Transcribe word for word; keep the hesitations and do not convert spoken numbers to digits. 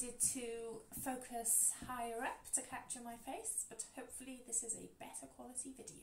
decided to focus higher up to capture my face, but hopefully this is a better quality video.